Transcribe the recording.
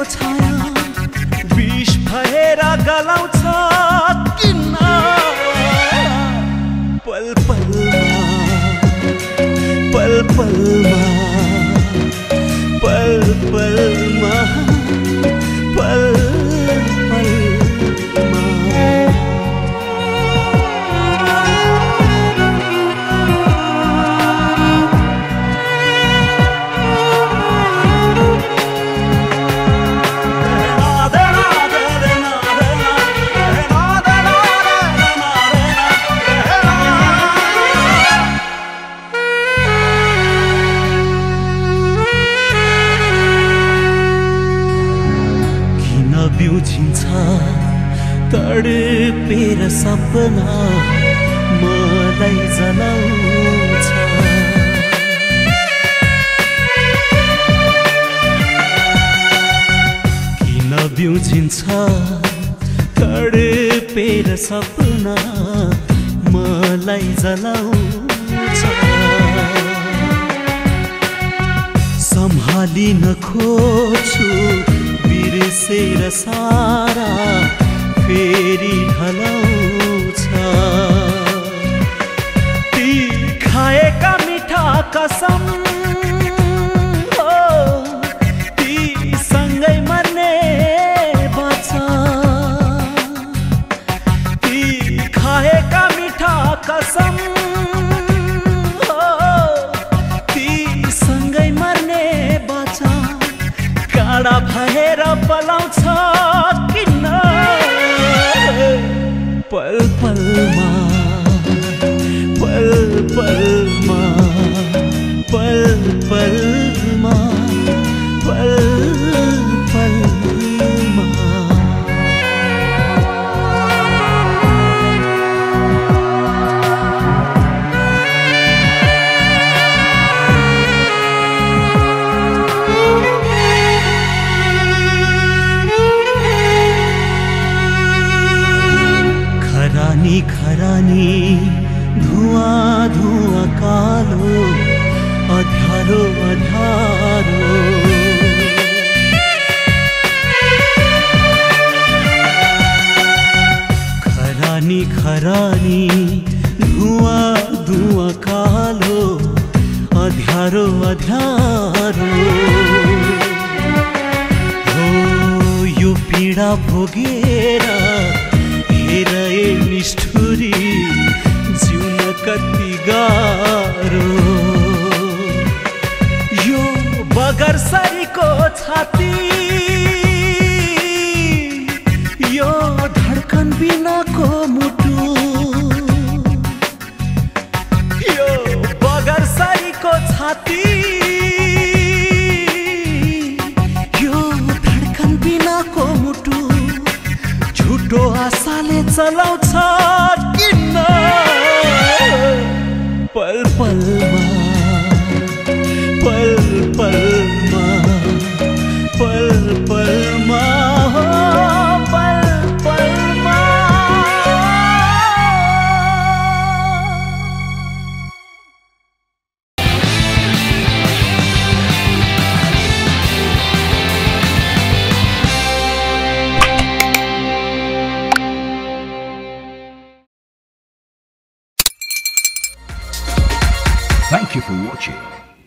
छाया विष भएर गलाउँछ किन पल पलमा पल पलमा पल पलमा पल बिउझिन्छ तडपेर सपना मलाई जलाउँछ किन बिउझिन्छ तडपेर सपना मलाई जलाउँछ सम्हालिन खोज्छु बिर्सेर सारा फेरि ढलाउँछ ती खाएका मिठा कसम हो ती सँगै मर्ने बाचा ती खाएका मिठा कसम हो ती सँगै मर्ने बाचा काँडा भएर पलाउँछ किन पल पलमा पल पलमा पल पलमा पल पलमा खरानी खरानी धुआँ धुआँ कालो अँध्यारो अँध्यारो खरानी खरानी धुआँ धुआँ कालो अँध्यारो अँध्यारो हो यो पीडा भोगेर हेर निष्ठुरी जिउन कति गाह्रो यो बगरसरीको छाती यो धड्कन बिनाको मुटु यो बगरसरीको छाती यो धड्कन बिनाको मुटु झुटो आशाले चलाउ